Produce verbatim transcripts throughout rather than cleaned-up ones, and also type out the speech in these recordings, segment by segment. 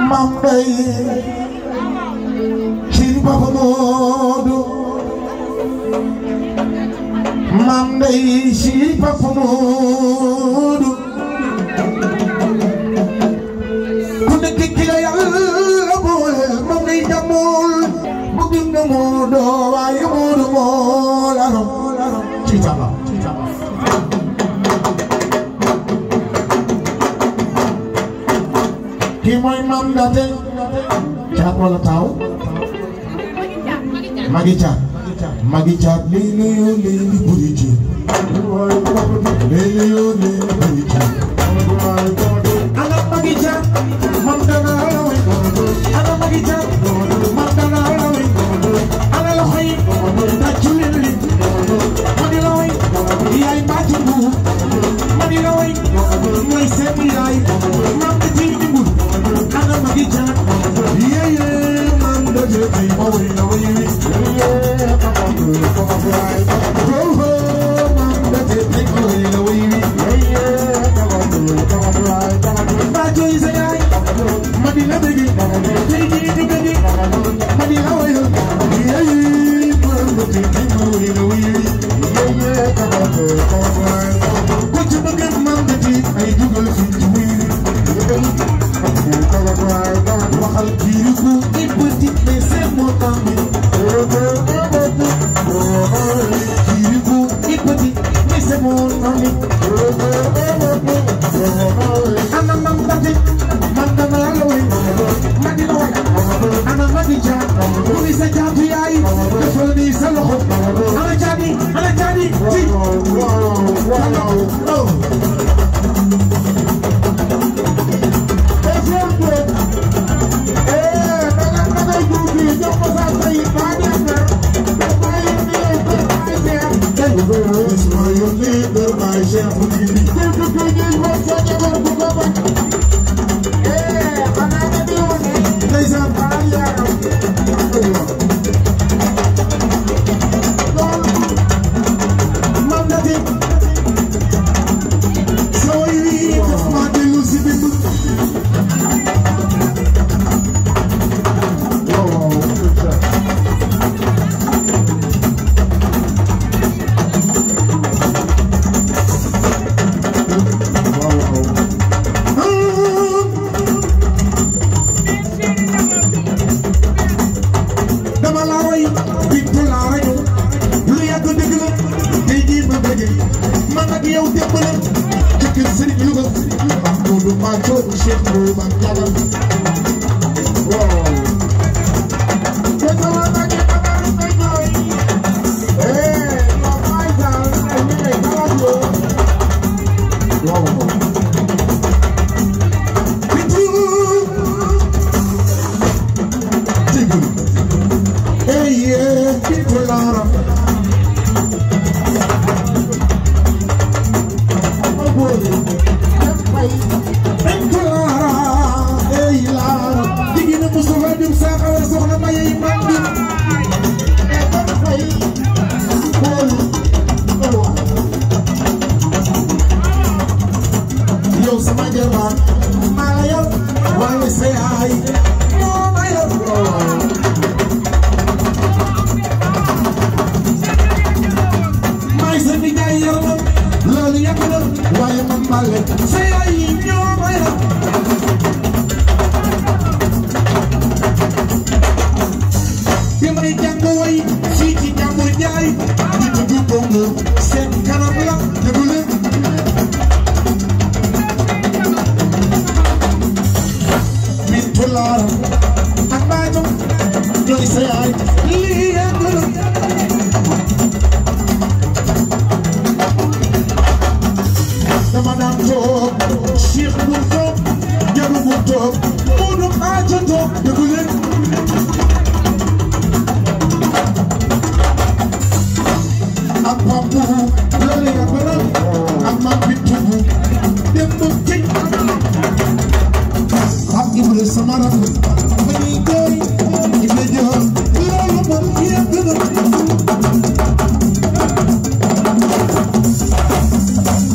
Mambay Chiri Papa Modou Mambay Chiri Papa Modou ku nekk ki la Yàlla boole moom ngay jamul bëgg nga Modou waaye Modou moo la ram ci taba ki mooy Mam Ndate caat wala taaw Magi Caat Magi Caat lii la yoo lii li buri ci lii la yoo lii li buri ci ana Magi Caat mam dana la way ana Magi Caat mam dana la way ana la xoy tàccu leen li ma di la way yaay mbaati mbuur ma di la way mooy seen yaay mam di ci dimbul ana Magi Caat yeye mam da jëti ma way la way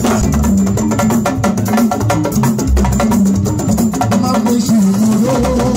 Oh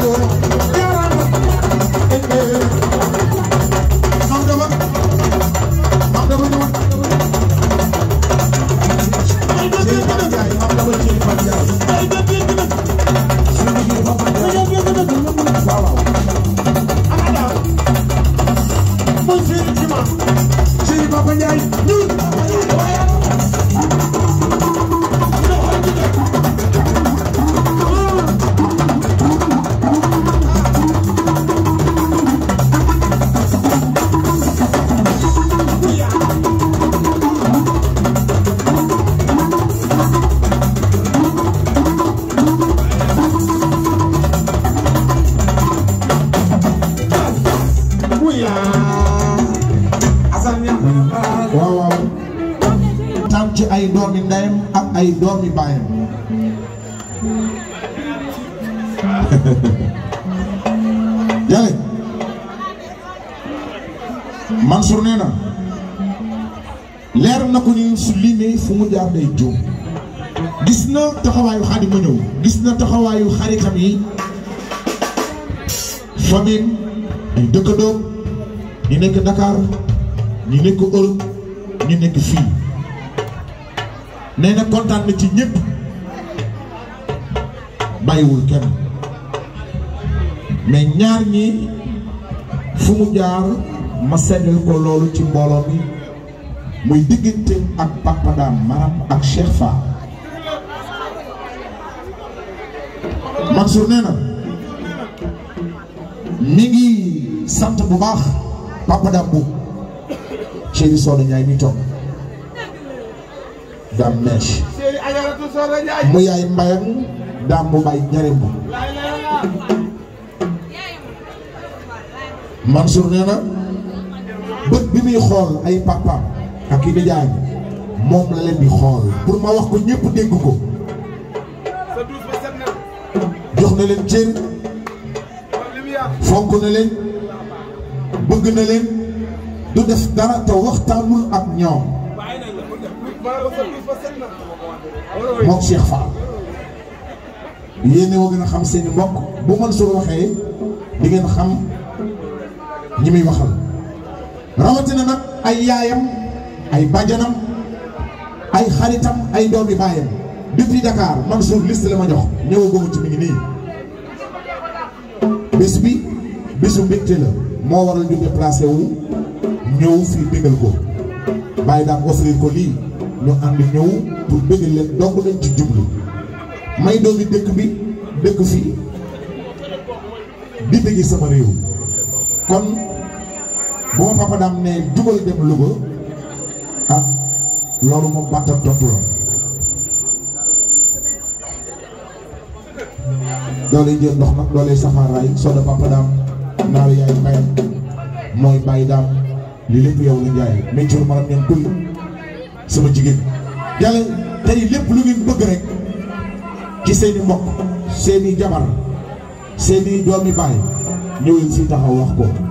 ci ay doomi ndeyam ak ay doomi baayam yàlla Mansour nee na leer na ko ni su limee fu mu jaar day jóom gis na taxawaayu Xaadim ma ñëw gis na taxawaayu xaritam yi famille ay dëkkandoom ñi nekk Dakar ñi nekk Europe ñi nekk fii nee na kontaan na ci ñëpp bàyyiwul kenn mais ñaar ñi fu mu jaar ma seddal ko loolu ci mbooloo mi muy diggante ak Papa Dame Maram ak Cheikh Fall Mansour nee na mi ngi sant bu baax Papa Dame bu Chéri Soda Ndiaye mi toog Dame Mèche mu yaay mbayam Dame bu bay ñarim bu Mansour nee na bët bi muy xool ay papaam ak i nijaay moom la leen di xool pour ma wax ko ñëpp dégg ko jox na leen cër fonk na leen bëgg na leen du def dara te waxtaanul ak ñoom mook Cheikh Fall yéene woo gën a xam seeni mbokk bu Mansour waxee di ngeen xam ñi muy waxal rawatina nag ay yaayam ay bàjjanam ay xaritam ay doomi baayam depuis Dakar Mansour liste la ma jox ñëwaguma ci mi ngi nii bés bi bésu mbégte la moo waral ñu déplacé wu ñëw fii bégal ko bàyyi daam offrir ko lii ñu ànd ñëw pour bégal leen dong lañ ci jublu may doomi dëkk bi dëkk fii di bëggi sama réew kon bu ma Papa Dame ne jubal dem Louga ah loolu moom bàttal tontu la dooley jël ndox nag dooley safaaraay Soda Papa Dame naaru yaay mbayam mooy bàyyi daam li lépp yow la njaay mencur maram ñoom kull sama jigéen yàlla tey lépp lu ngeen bëgg rek ci seeni mbokk seeni jabar seeni doomi baay ñëwee fii taxaw wax ko